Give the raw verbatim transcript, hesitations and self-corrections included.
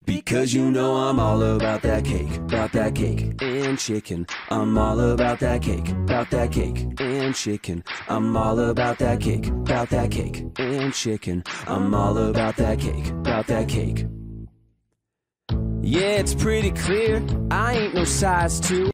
Because you know I'm all about that cake, about that cake and chicken. I'm all about that cake, about that cake and chicken. I'm all about that cake, about that cake and chicken. I'm all about that cake, about that cake. Yeah, it's pretty clear I ain't no size two.